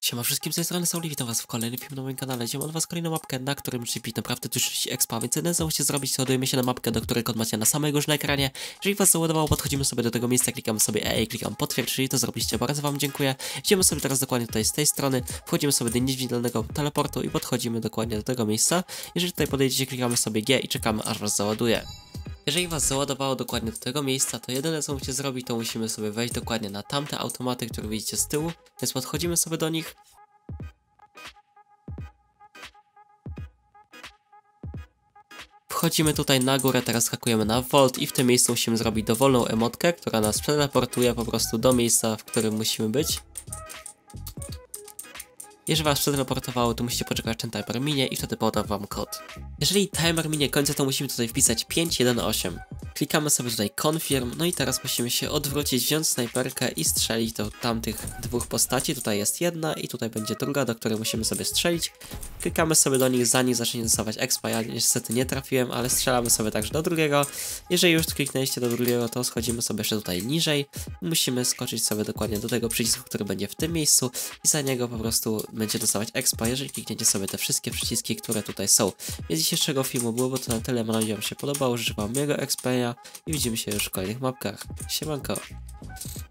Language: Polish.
Siema wszystkim, z tej strony Sauli, witam was w kolejnym filmie na moim kanale. Dzisiaj mam od was kolejną mapkę, na którym muszę wbić naprawdę dużo expa, więc jedyne co musicie zrobić, to ładujemy się na mapkę, do której kod macie na samej górze na ekranie. Jeżeli was załadowało, podchodzimy sobie do tego miejsca, klikamy sobie E i klikam potwierdź, jeżeli to zrobiliście, bardzo wam dziękuję. Idziemy sobie teraz dokładnie tutaj z tej strony, wchodzimy sobie do niewidzialnego teleportu i podchodzimy dokładnie do tego miejsca. Jeżeli tutaj podejdziecie, klikamy sobie G i czekamy, aż was załaduje. Jeżeli was załadowało dokładnie do tego miejsca, to jedyne co musicie zrobić, to musimy sobie wejść dokładnie na tamte automaty, które widzicie z tyłu, więc podchodzimy sobie do nich. Wchodzimy tutaj na górę, teraz skakujemy na Vault i w tym miejscu musimy zrobić dowolną emotkę, która nas przeteleportuje po prostu do miejsca, w którym musimy być. Jeżeli was przeteleportowało, to musicie poczekać, aż ten timer minie i wtedy podam wam kod. Jeżeli timer minie końca, to musimy tutaj wpisać 518. Klikamy sobie tutaj confirm, no i teraz musimy się odwrócić, wziąć snajperkę i strzelić do tamtych dwóch postaci. Tutaj jest jedna i tutaj będzie druga, do której musimy sobie strzelić. Klikamy sobie do nich, zanim zacznie dostawać expa. Ja niestety nie trafiłem, ale strzelamy sobie także do drugiego. Jeżeli już kliknęliście do drugiego, to schodzimy sobie jeszcze tutaj niżej. Musimy skoczyć sobie dokładnie do tego przycisku, który będzie w tym miejscu i za niego po prostu będzie dostawać expa, jeżeli klikniecie sobie te wszystkie przyciski, które tutaj są. Więc dzisiejszego filmu byłoby to na tyle, mam nadzieję, że wam się podobało, życzę wam miłego expa i widzimy się już w kolejnych mapkach. Siemanko!